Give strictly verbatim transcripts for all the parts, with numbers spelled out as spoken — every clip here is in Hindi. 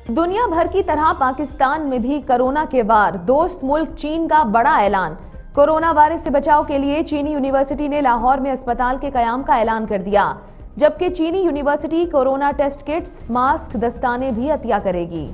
दुनिया भर की तरह पाकिस्तान में भी कोरोना के बाद दोस्त मुल्क चीन का बड़ा ऐलान। कोरोना वायरस से बचाव के लिए चीनी यूनिवर्सिटी ने लाहौर में अस्पताल के कयाम का ऐलान कर दिया, जबकि चीनी university corona test kits, mask, दस्ताने भी अतिया करेगी।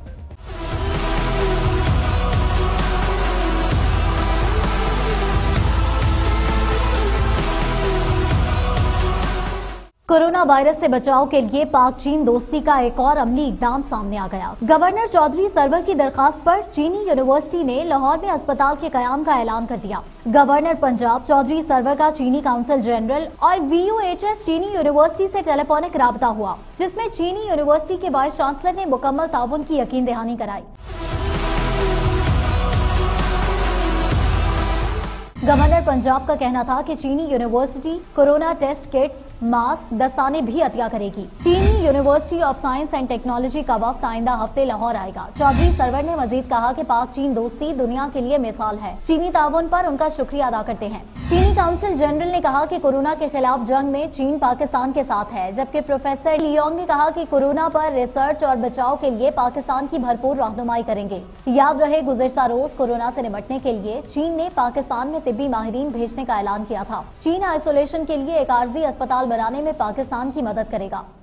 कोरोना वायरस से बचाव के लिए पाक चीन दोस्ती का एक और अमली इकदाम सामने आ गया। गवर्नर चौधरी सरवर की दरखास्त पर चीनी यूनिवर्सिटी ने लाहौर में अस्पताल के कयाम का ऐलान कर दिया। गवर्नर पंजाब चौधरी सरवर का चीनी काउंसिल जनरल और वी यू एच एस चीनी यूनिवर्सिटी से टेलीफोनिक राबता हुआ, जिसमें चीनी यूनिवर्सिटी के वाइस चांसलर ने मुकम्मल ताउन की यकीन दहानी कराई। गवर्नर पंजाब का कहना था कि चीनी university corona test kits, mask, दस्ताने भी अतिया करेगी। चीनी university of science and technology का वक्त आइंदा हफ्ते लाहौर आएगा। चौधरी सरवर ने मजीद कहा कि पाक चीन दोस्ती दुनिया के लिए मिसाल है। चीनी ताउन पर उनका शुक्रिया अदा करते हैं। चीनी काउंसिल जनरल ने कहा कि कोरोना के खिलाफ जंग में चीन पाकिस्तान के साथ है, जबकि प्रोफेसर लियोंग ने कहा कि कोरोना पर रिसर्च और बचाव के लिए पाकिस्तान की भरपूर रहनुमाई करेंगे। याद रहे, गुज़िश्ता रोज कोरोना से निपटने के लिए चीन ने पाकिस्तान में तिब्बी माहिरीन भेजने का ऐलान किया था। चीन आइसोलेशन के लिए एक आर्जी अस्पताल बनाने में पाकिस्तान की मदद करेगा।